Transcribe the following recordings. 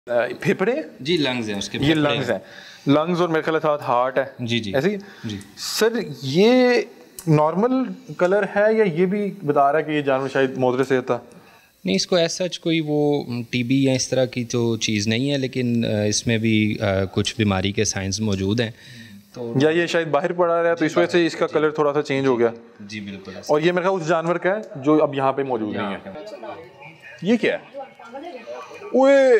फेफड़े जी, लंग्स हैं उसके, ये लंग्स हैं, लंग्स और मेरे ख्याल साथ हार्ट है। जी जी ऐसे ही जी। सर ये नॉर्मल कलर है या ये भी बता रहा है कि ये जानवर शायद मोदरे से था? नहीं, इसको ऐसा सच कोई वो टीबी या इस तरह की तो चीज़ नहीं है, लेकिन इसमें भी कुछ बीमारी के साइंस मौजूद हैं। तो या ये शायद बाहर पड़ा रहा है तो इस वजह से इसका कलर थोड़ा सा चेंज हो गया। जी बिल्कुल। और ये मेरे ख्याल उस जानवर का है जो अब यहाँ पे मौजूद नहीं है। ये क्या है? ओए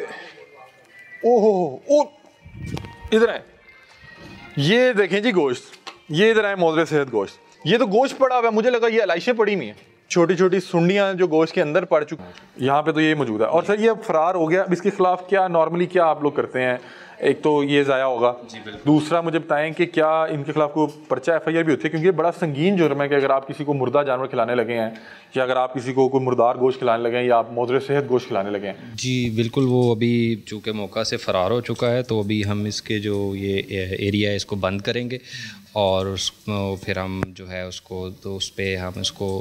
ओहो ओ इधर आए, ये देखें जी गोश्त, ये इधर आए मोदरे सेहत गोश्त। ये तो गोश्त पड़ा हुआ है, मुझे लगा ये इलाइशें पड़ी हुई हैं, छोटी छोटी सुंडियां जो गोश्त के अंदर पड़ चुकी हैं। यहाँ पे तो ये मौजूद है। और सर ये अब फरार हो गया, अब इसके खिलाफ क्या नॉर्मली क्या आप लोग करते हैं? एक तो ये ज़ाया होगा, दूसरा मुझे बताएं कि क्या इनके खिलाफ कोई पर्चा FIR भी होती है? क्योंकि ये बड़ा संगीन जुर्म है कि अगर आप किसी को मुर्दा जानवर खिलाने लगे हैं या अगर आप किसी को कोई मुर्दार गोश्त खिलाने लगे हैं या आप मोदरे सेहत गोश्त खिलाने लगे हैं। जी बिल्कुल, वो अभी चूँकि मौका से फ़रार हो चुका है तो अभी हम इसके जो ये एरिया है इसको बंद करेंगे और फिर हम जो है उसको तो उस पर हम उसको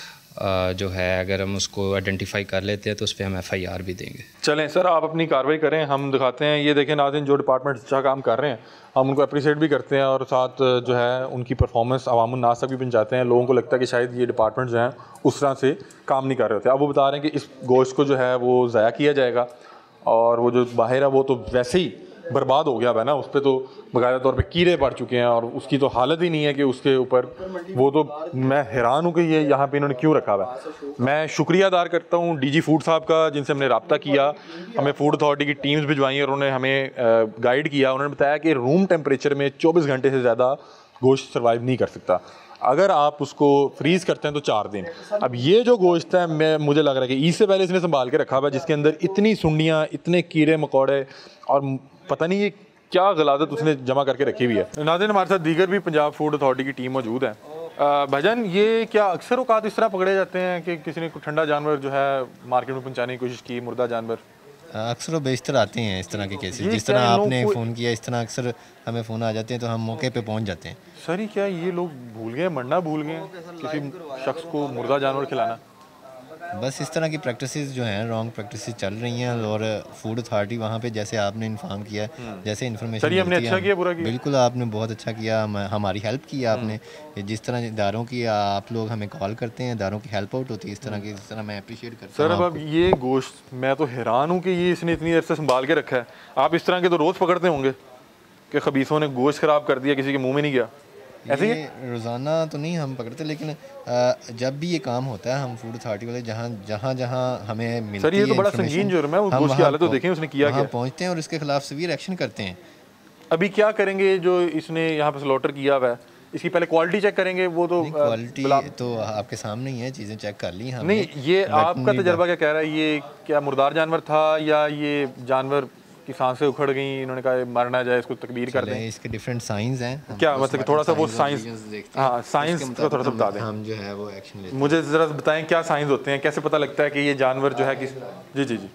जो है अगर हम उसको आइडेंटिफाई कर लेते हैं तो उस पर हम FIR भी देंगे। चलें सर, आप अपनी कार्रवाई करें, हम दिखाते हैं। ये देखें नाज़रीन, जो डिपार्टमेंट अच्छा काम कर रहे हैं हम उनको अप्रिशिएट भी करते हैं और साथ जो है उनकी परफॉर्मेंस अवामुन नास तक भी पहुँचाते हैं। लोगों को लगता है कि शायद ये डिपार्टमेंट जो हैं उस तरह से काम नहीं कर रहे होते। अब वो बता रहे हैं कि इस गोश्त को जो है वो ज़ाया किया जाएगा और वो जो बाहर है वो तो वैसे ही बर्बाद हो गया है ना, उस पर तो बाकायदा तौर पे कीड़े पड़ चुके हैं और उसकी तो हालत ही नहीं है कि उसके ऊपर वो तो मैं हैरान हूँ कि ये यहाँ पे इन्होंने क्यों रखा हुआ है। मैं शुक्रिया अदा करता हूँ DG फूड साहब का, जिनसे हमने रब्ता किया, हमें फूड अथॉरिटी की टीम्स भिजवाई और उन्होंने हमें गाइड किया। उन्होंने बताया कि रूम टेम्परेचर में 24 घंटे से ज़्यादा गोश्त सर्वाइव नहीं कर सकता, अगर आप उसको फ्रीज़ करते हैं तो 4 दिन। अब ये जो गोश्त है मुझे लग रहा है कि ईद से पहले इसने संभाल के रखा हुआ है, जिसके अंदर इतनी सुंडियाँ, इतने कीड़े मकोड़े और पता नहीं ये क्या गलादत उसने जमा करके रखी हुई है। नाज़रीन, हमारे साथ दीगर भी पंजाब फूड अथॉरिटी की टीम मौजूद है। भाईजान, ये क्या अक्सर औकात इस तरह पकड़े जाते हैं कि किसी ने ठंडा जानवर जो है मार्केट में पहुँचाने की कोशिश की, मुर्दा जानवर? अक्सर बेशतर आते हैं इस तरह के केसेस, जिस तरह आपने फ़ोन किया इस तरह अक्सर हमें फ़ोन आ जाते हैं तो हम मौके पे पहुंच जाते हैं। सर ये क्या ये लोग भूल गए, मरना भूल गए किसी शख्स को मुर्दा जानवर खिलाना? बस इस तरह की प्रैक्टिसेस जो हैं, रॉन्ग प्रैक्टिसेस चल रही हैं और फूड अथॉरिटी वहाँ पे जैसे आपने इन्फॉर्म किया, जैसे इन्फॉर्मेशन सर हमने अच्छा किया, बुरा किया? बिल्कुल आपने बहुत अच्छा किया, हमारी हेल्प की आपने। जिस तरह इदारों की आप लोग हमें कॉल करते हैं, इदारों की हेल्प आउट होती है इस तरह की, इस तरह मैं अप्रिशिएट करता हूँ। सर अब ये गोश्त मैं तो हैरान हूँ कि ये इसने इतनी देर से संभाल के रखा है। आप इस तरह के तो रोज़ पकड़ते होंगे कि खबीसों ने गोश्त ख़राब कर दिया, किसी के मुँह में नहीं गया? ऐसे ही रोज़ाना तो नहीं हम पकड़ते, लेकिन जब भी ये काम होता है हम फूड अथॉरिटी वाले जहाँ हमें मिलती है। सर ये तो बड़ा संगीन जुर्म है, वो गोश्त की हालत तो देखें उसने किया क्या। पहुँचते हैं और इसके खिलाफ सीवियर एक्शन करते हैं। अभी क्या करेंगे जो इसने यहाँ पे स्लॉटर किया हुआ है, इसकी पहले क्वालिटी चेक करेंगे? वो तो क्वालिटी तो आपके सामने ही है, चीज़ें चेक कर ली हमने। नहीं, ये आपका तजर्बा क्या कह रहा है? ये क्या मुर्दार जानवर था या ये जानवर की सांसें उखड़ गई, इन्होंने कहा मरना जाए, इसको तकबीर कर दें? इसके डिफरेंट साइंस हैं, क्या मतलब थोड़ा सा वो साइंस, हाँ साइंस को थोड़ा सा बता दें। हम जो है वो एक्शन लेते हैं। मुझे ज़रा बताएं क्या साइंस होते हैं, कैसे पता लगता है कि ये जानवर जो है किस? जी जी जी,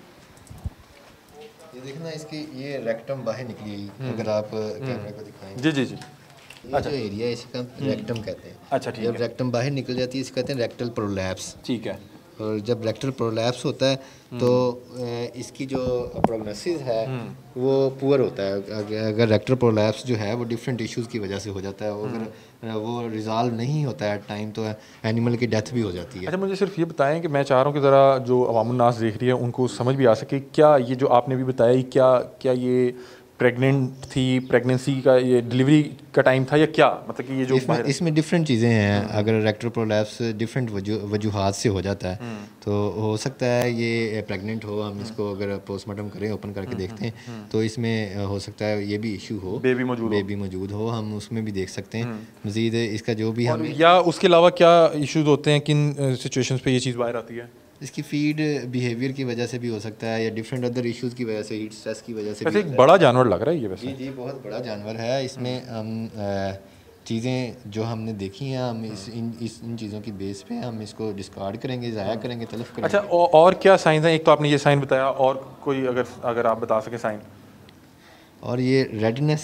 ये देखना इसकी ये रेक्टम बाहर निकली, अगर आप कैमरे को दिखाएं। जी जी जी, ये जो एरिया है इसका रेक्टम कहते हैं। अच्छा ठीक है। जब रेक्टम बाहर निकल जाती है इसे कहते हैं रेक्टल प्रोलैप्स। ठीक है। और जब रेक्टल प्रोलैप्स होता है तो इसकी जो प्रोग्नोसिस है वो पुअर होता है। अगर रेक्टल प्रोलैप्स जो है वो डिफरेंट इश्यूज़ की वजह से हो जाता है, अगर वो रिजॉल्व नहीं होता है टाइम तो एनिमल की डेथ भी हो जाती है। अच्छा मुझे सिर्फ ये बताएं कि मैं चाह रहा हूँ कि ज़रा जो अवामुन नास देख रही है उनको समझ भी आ सके, क्या ये जो आपने भी बताया क्या ये प्रेग्नेंट थी, प्रेगनेंसी का ये डिलीवरी का टाइम था या क्या, मतलब कि ये जो इसमें डिफरेंट चीज़ें हैं। अगर रेक्टल प्रोलैप्स डिफरेंट वजूहात से हो जाता है तो हो सकता है ये प्रेग्नेंट हो, हम इसको अगर पोस्टमार्टम करें, ओपन करके देखते हैं तो इसमें हो सकता है ये भी इशू हो, बेबी मौजूद हो, हम उसमें भी देख सकते हैं। मज़ीद इसका जो भी हम या उसके अलावा क्या इशूज़ होते हैं, किन सिचुएशंस पे ये चीज़ बाहर आती है? इसकी फीड बिहेवियर की वजह से भी हो सकता है या डिफरेंट अदर इश्यूज़ की वजह से, हीट स्ट्रेस की वजह से भी। एक बड़ा जानवर लग रहा है ये वैसे। जी बहुत बड़ा जानवर है। इसमें हम चीज़ें जो हमने देखी हैं हम इन चीज़ों की बेस पे हम इसको डिस्कार्ड करेंगे, ज़ाया करेंगे, तलफ करेंगे। अच्छा और क्या साइन है? एक तो आपने ये साइन बताया, और कोई अगर आप बता सके साइन? और ये रेडनेस है,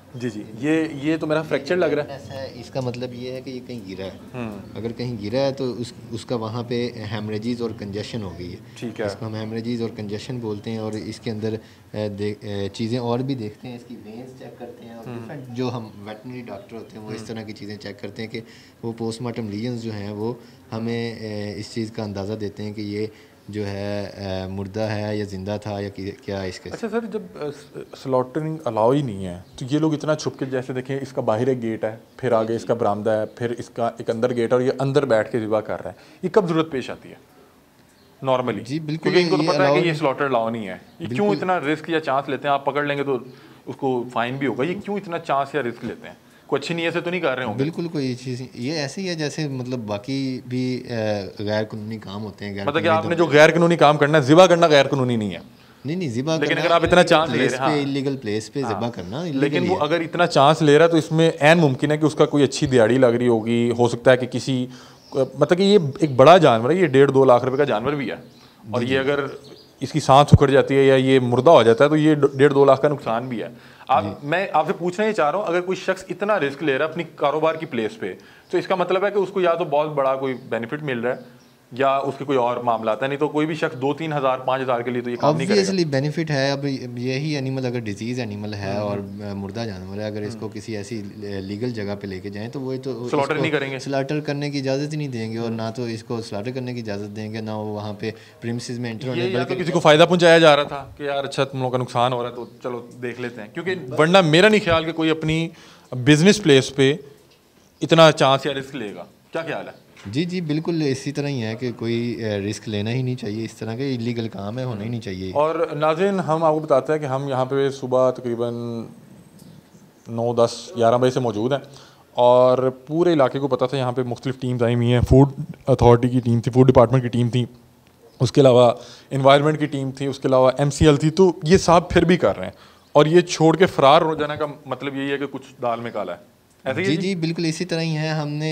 जी जी, ये तो मेरा फ्रैक्चर लग रहा है। ऐसा इसका मतलब ये है कि ये कहीं गिरा है। अगर कहीं गिरा है तो उसका वहाँ पे हेमरेजिस और कंजेशन हो गई है। ठीक है, इसको हम हेमरेजिस और कंजेशन बोलते हैं। और इसके अंदर चीज़ें और भी देखते हैं, इसकी वेन्स चेक करते हैं, और डिफरेंट जो हम वेटनरी डॉक्टर होते हैं वो इस तरह की चीज़ें चेक करते हैं कि वो पोस्टमार्टम लीजन्स जो हैं वो हमें इस चीज़ का अंदाज़ा देते हैं कि ये जो है मुर्दा है या ज़िंदा था या क्या इसके। अच्छा सर, जब स्लॉटरिंग अलाउ ही नहीं है तो ये लोग इतना छुप के, जैसे देखें इसका बाहर एक गेट है, फिर आगे इसका बरामदा है, फिर इसका एक अंदर गेट है और ये अंदर बैठ के ज़िबा कर रहा है, ये कब ज़रूरत पेश आती है नॉर्मली? जी बिल्कुल, क्योंकि इनको तो पता है कि ये स्लॉटर अलाउ नहीं है, ये क्यों इतना रिस्क या चांस लेते हैं? आप पकड़ लेंगे तो उसको फाइन भी होगा, ये क्यों इतना चांस या रिस्क लेते हैं? कोई अच्छी नीयत से तो नहीं कर रहे होंगे? बिल्कुल कोई चीज़, ये ऐसे ही है जैसे मतलब बाकी भी गैर कानूनी काम होते हैं। मतलब कि आपने जो गैर कानूनी काम करना है, ज़िबा करना गैर कानूनी नहीं है। नहीं ज़िबा, लेकिन अगर आप इतना चांस ले रहे हैं, इलीगल प्लेस पे ज़िबा करना, लेकिन वो अगर इतना चांस ले रहा है तो इसमें ऐन मुमकिन है कि उसका कोई अच्छी दिहाड़ी लग रही होगी, हो सकता है कि किसी, मतलब कि ये एक बड़ा जानवर है, ये 1.5-2 लाख रुपए का जानवर भी है, और ये अगर इसकी सांस उखड़ जाती है या ये मुर्दा हो जाता है तो ये 1.5-2 लाख का नुकसान भी है। मैं आपसे पूछना ही चाह रहा हूँ, अगर कोई शख्स इतना रिस्क ले रहा है अपनी कारोबार की प्लेस पे, तो इसका मतलब है कि उसको या तो बहुत बड़ा कोई बेनिफिट मिल रहा है या उसके कोई और मामला आता है। नहीं तो कोई भी शख्स 2-3 हज़ार 5 हज़ार के लिए तो ये काम नहीं करेगा। ऑब्वियसली बेनिफिट है। अब यही एनिमल अगर डिजीज़ एनिमल है और मुर्दा जानवर है, अगर इसको किसी ऐसी लीगल जगह पे लेके जाएं तो वो तो स्लॉटर नहीं करेंगे, स्लॉटर करने की इजाज़त ही नहीं देंगे, और ना तो इसको स्लॉटर करने की इजाज़त देंगे, ना वो वहाँ पे प्रीमिसेस में एंटर होने। बल्कि किसी को फ़ायदा पहुंचाया जा रहा था कि यार अच्छा तुम लोगों का नुकसान हो रहा है तो चलो देख लेते हैं, क्योंकि वरना मेरा नहीं ख्याल कि कोई अपनी बिजनेस प्लेस पे इतना चांस या रिस्क लेगा। क्या ख्याल है? जी बिल्कुल इसी तरह ही है कि कोई रिस्क लेना ही नहीं चाहिए, इस तरह के इलीगल काम है, होना ही नहीं चाहिए। और नाज़रीन, हम आपको बताते हैं कि हम यहाँ पे सुबह तकरीबन 9, 10, 11 बजे से मौजूद हैं और पूरे इलाके को पता था यहाँ पे मुख्तलिफ टीम्स आई हुई हैं। फूड अथॉरिटी की टीम थी, फूड डिपार्टमेंट की टीम थी, उसके अलावा इन्वायरमेंट की टीम थी, उसके अलावा MCL थी, तो ये सब फिर भी कर रहे हैं और ये छोड़ के फ़रार हो जाने का मतलब यही है कि कुछ दाल में काला है। जी बिल्कुल इसी तरह ही है। हमने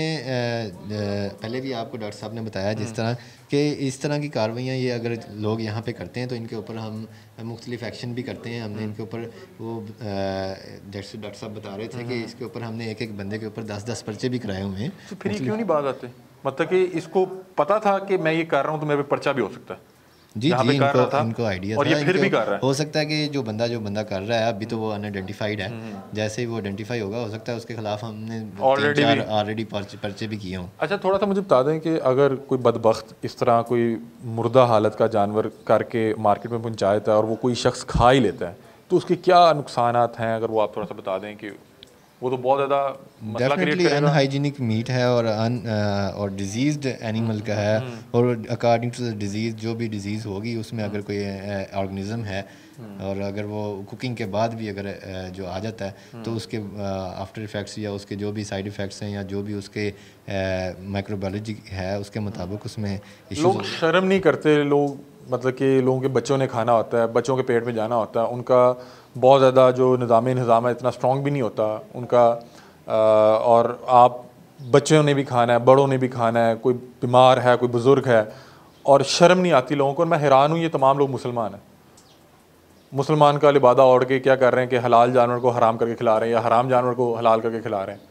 पहले भी आपको डॉक्टर साहब ने बताया जिस तरह कि इस तरह की कार्रवाइयाँ ये अगर लोग यहाँ पे करते हैं तो इनके ऊपर हम मुख्तलिफ एक्शन भी करते हैं। हमने इनके ऊपर वो जैसे डॉक्टर साहब बता रहे थे कि इसके ऊपर हमने एक बंदे के ऊपर 10-10 पर्चे भी कराए हुए हैं। तो फिर ये क्यों नहीं बात आते? मतलब कि इसको पता था कि मैं ये कर रहा हूँ तो मेरे पे पर्चा भी हो सकता है। जी इनको आइडिया और था, ये फिर भी कर रहा है। हो सकता है कि जो बंदा कर रहा है अभी तो वो अनआइडेंटिफाइड है, जैसे ही वो आइडेंटिफाई होगा हो सकता है उसके खिलाफ हमने ऑलरेडी पर्चे भी किए हों। अच्छा, थोड़ा सा मुझे बता दें कि अगर कोई बदबख्त इस तरह कोई मुर्दा हालत का जानवर करके मार्केट में पहुंचा देता है और वो कोई शख्स खा ही लेता है तो उसके क्या नुकसानात हैं, अगर वो आप थोड़ा सा बता दें कि वो तो बहुत ज़्यादा मसला क्रिएट करेगा। अनहाइजीनिक मीट है और डिजीज़्ड एनिमल का है, और अकॉर्डिंग टू द डिज़ीज़ जो भी डिज़ीज़ होगी उसमें अगर कोई ऑर्गेनिज्म है और अगर वो कुकिंग के बाद भी अगर जो आ जाता है तो उसके आफ्टर इफ़ेक्ट्स या उसके जो भी साइड इफ़ेक्ट्स हैं या जो भी उसके माइक्रोबायोलॉजी है उसके मुताबिक उसमें लोग शर्म नहीं करते। लोग मतलब कि लोगों के बच्चों ने खाना होता है, बच्चों के पेट में जाना होता है, उनका बहुत ज़्यादा जो निज़ाम है इतना स्ट्रॉन्ग भी नहीं होता उनका, और आप बच्चों ने भी खाना है, बड़ों ने भी खाना है, कोई बीमार है, कोई बुज़ुर्ग है, और शर्म नहीं आती लोगों को। और मैं हैरान हूँ ये तमाम लोग मुसलमान हैं, मुसलमान का लिबादा ओढ़ के क्या कर रहे हैं कि हलाल जानवर को हराम करके खिला रहे हैं या हराम जानवर को हलाल करके खिला रहे हैं।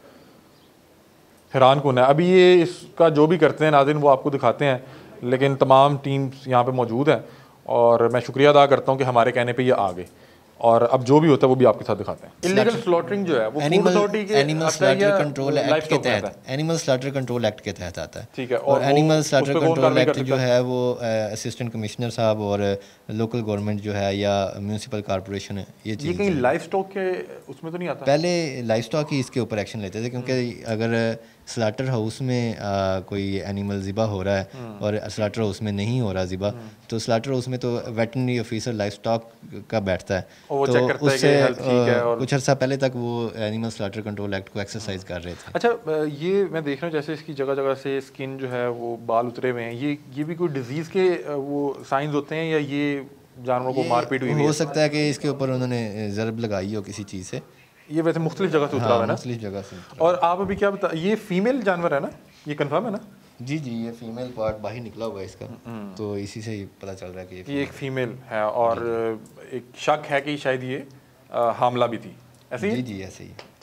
हैरान कौन है? अभी ये इसका जो भी करते हैं नाज़रीन वो आपको दिखाते हैं, लेकिन तमाम टीम्स यहाँ पे मौजूद हैं और मैं शुक्रिया अदा करता हूँ कि हमारे कहने पे ये आ गए, और अब जो भी होता है वो भी आपके साथ दिखाते हैं। इलीगल स्लॉटरिंग जो है वो एनिमल स्लॉटर कंट्रोल एक्ट के तहत एनिमल स्लॉटर कंट्रोल एक्ट के तहत आता है। ठीक है। और एनिमल स्लॉटर कंट्रोल एक्ट जो है वो असिस्टेंट कमिश्नर साहब और लोकल गवर्नमेंट जो है या म्यूनसिपल कॉर्पोरेशन है ये कहीं लाइफ स्टॉक के उसमें तो नहीं आता? पहले लाइफ स्टॉक ही इसके ऊपर एक्शन लेते थे, क्योंकि अगर स्लॉटर हाउस में कोई एनिमल ज़िबा हो रहा है और स्लॉटर हाउस में नहीं हो रहा ज़िबा, तो स्लॉटर हाउस में तो वेटरनरी ऑफिसर लाइफ स्टॉक का बैठता है, तो उससे कुछ अर्सा पहले तक वो एनिमल स्लॉटर कंट्रोल एक्ट को एक्सरसाइज कर रहे थे। अच्छा, ये मैं देख रहा हूँ जैसे इसकी जगह जगह से स्किन जो है वो बाल उतरे हुए हैं, ये भी कोई डिजीज़ के वो साइंस होते हैं या ये जानवरों को मारपीट हुई? हो सकता है कि इसके ऊपर उन्होंने ज़रब लगाई हो किसी चीज़ से। ये वैसे मुख्तलिफ जगह से उतरा हुआ है ना? मुख्तलिफ जगह से। और आप अभी क्या बता, ये फीमेल जानवर है ना? ये कंफर्म है ना? जी ये फीमेल पार्ट बाहर निकला हुआ है इसका, तो इसी से पता चल रहा है कि ये एक फीमेल है और एक शक है कि शायद ये हामला भी थी। ऐसे ही? जी ऐसे ही।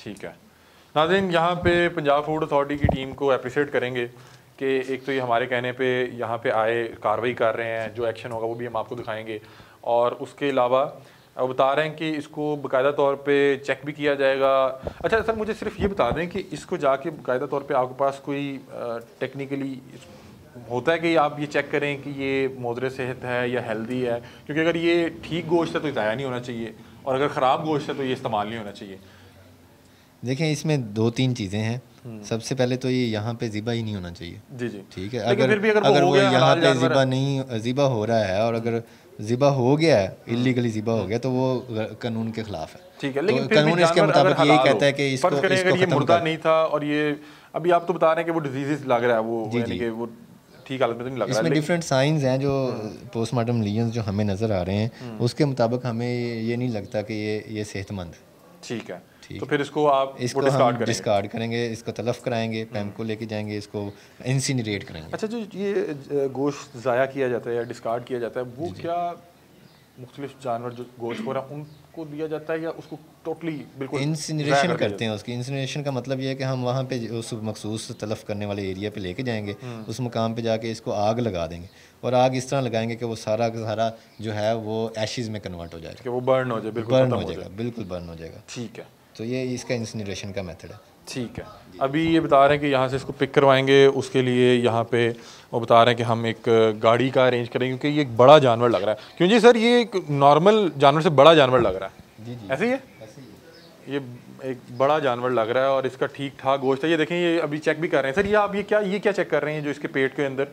ठीक है नाज़रीन, यहाँ पे पंजाब फूड अथॉरिटी की टीम को अप्रिशिएट करेंगे कि एक तो ये हमारे कहने पे यहाँ पे आए, कार्रवाई कर रहे हैं, जो एक्शन होगा वो भी हम आपको दिखाएंगे, और उसके अलावा वो बता रहे हैं कि इसको बाकायदा तौर पे चेक भी किया जाएगा। अच्छा सर, मुझे सिर्फ ये बता दें कि इसको जाके बाकायदा तौर पे आपके पास कोई टेक्निकली होता है कि आप ये चेक करें कि ये मोदरे सेहत है या हेल्दी है, क्योंकि अगर ये ठीक गोश्त है तो ज़ाया नहीं होना चाहिए, और अगर ख़राब गोश्त है तो ये इस्तेमाल नहीं होना चाहिए। देखें, इसमें 2-3 चीज़ें हैं। सबसे पहले तो ये यहाँ पे ज़िबा ही नहीं होना चाहिए। जी जी, ठीक है। लेकिन फिर भी अगर वो यहाँ हलाल पे जानवर ज़िबा नहीं, ज़िबा हो रहा है, और अगर ज़िबा हो गया है, इलीगली ज़िबा हो गया, तो वो कानून के खिलाफ है। ठीक है, लेकिन तो फिर भी कानून इसके जानवर मुताबिक अगर यही हलाल कहता है कि फर्ज करें इसको अगर ये खत्म मुर्दा कर। नहीं था, और ये अभी आप तो बता रहे हैं कि वो डिजीजेस लग रहा है, वो यानी कि वो ठीक हालत में तो नहीं लग रहा है, इसमें डिफरेंट साइंस हैं जो पोस्टमार्टम लीजन्स जो हमें नज़र आ रहे हैं, उसके मुताबिक हमें ये नहीं लगता कि ये सेहतमंद है। ठीक है, तो फिर इसको आप इसको डिस्कार्ड करेंगे, इसको तलफ कराएंगे, पैम को लेके जाएंगे, इसको इंसिनरेट करेंगे। अच्छा, जो ये गोश्त ज़ाया किया जाता है या डिस्कार्ड किया जाता है, वो क्या मुख्तलिफ जानवर जो गोश्त हो रहा है उनको दिया जाता है, या उसको टोटली बिल्कुल इंसिनरेशन करते हैं उसकी? इंसिनरेशन का मतलब ये है कि हम वहाँ पे उस मखसूस तलफ करने वाले एरिया पे लेके जाएंगे, उस मुकाम पे जाके इसको आग लगा देंगे, और आग इस तरह लगाएंगे कि वो सारा का सारा जो है वो एशेज़ में कन्वर्ट हो जाएगा, कि वो बर्न हो जाए, बिल्कुल बर्न हो जाएगा, बिल्कुल बर्न हो जाएगा। ठीक है, तो ये इसका इंसिनरेशन का मेथड है। ठीक है। अभी ये बता रहे हैं कि यहाँ से इसको पिक करवाएंगे, उसके लिए यहाँ पे वो बता रहे हैं कि हम एक गाड़ी का अरेंज करेंगे, क्योंकि ये एक बड़ा जानवर लग रहा है। क्यों जी सर, ये एक नॉर्मल जानवर से बड़ा जानवर लग रहा है? जी जी, ऐसे ही है, ये एक बड़ा जानवर लग रहा है, और इसका ठीक ठाक गोश्त है। ये देखें, ये अभी चेक भी कर रहे हैं सर, ये आप ये क्या चेक कर रहे हैं जो इसके पेट के अंदर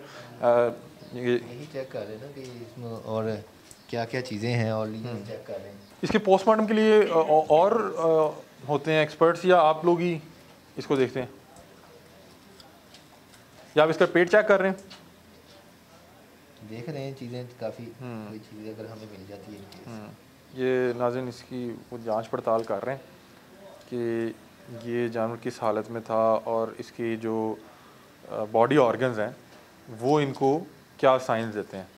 यही चेक कर रहे हैं ना कि इसमें और क्या क्या चीज़ें हैं, और चेक कर रहे हैं। इसके पोस्टमार्टम के लिए और होते हैं एक्सपर्ट्स, या आप लोग ही इसको देखते हैं, या आप इसका पेट चेक कर रहे हैं? देख रहे हैं चीज़ें काफ़ी, कोई चीज़ें अगर हमें मिल जाती है। ये नाज़रीन इसकी वो जांच पड़ताल कर रहे हैं कि ये जानवर किस हालत में था, और इसकी जो बॉडी ऑर्गन्स हैं वो इनको क्या साइंस देते हैं।